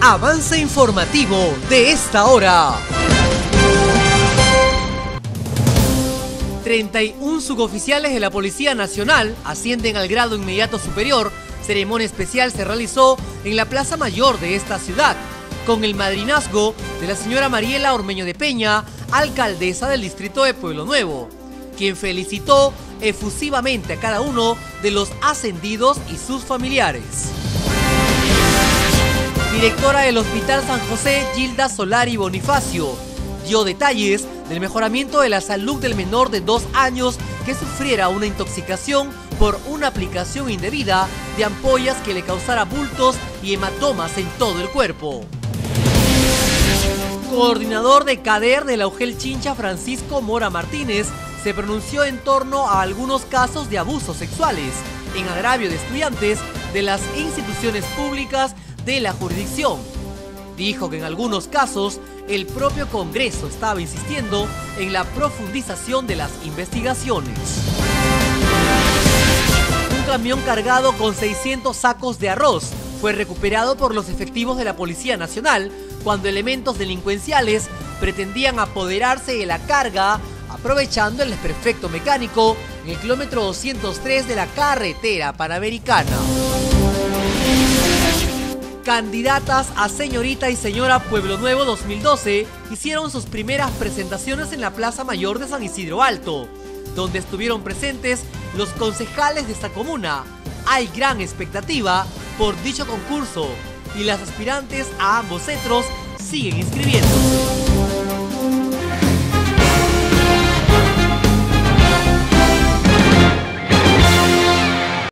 avance informativo de esta hora. 31 suboficiales de la Policía Nacional ascienden al grado inmediato superior. Ceremonia especial se realizó en la Plaza Mayor de esta ciudad, con el madrinazgo de la señora Mariela Ormeño de Peña, alcaldesa del distrito de Pueblo Nuevo, quien felicitó efusivamente a cada uno de los ascendidos y sus familiares. Directora del Hospital San José, Gilda Solari Bonifacio, dio detalles del mejoramiento de la salud del menor de 2 años que sufriera una intoxicación por una aplicación indebida de ampollas que le causara bultos y hematomas en todo el cuerpo. Coordinador de CADER de la UGEL Chincha, Francisco Mora Martínez, se pronunció en torno a algunos casos de abusos sexuales en agravio de estudiantes de las instituciones públicas de la jurisdicción. Dijo que en algunos casos el propio Congreso estaba insistiendo en la profundización de las investigaciones. Un camión cargado con 600 sacos de arroz fue recuperado por los efectivos de la Policía Nacional cuando elementos delincuenciales pretendían apoderarse de la carga aprovechando el desperfecto mecánico en el kilómetro 203 de la carretera panamericana. Candidatas a señorita y señora Pueblo Nuevo 2012 hicieron sus primeras presentaciones en la Plaza Mayor de San Isidro Alto, donde estuvieron presentes los concejales de esta comuna. Hay gran expectativa por dicho concurso y las aspirantes a ambos cetros siguen inscribiéndose.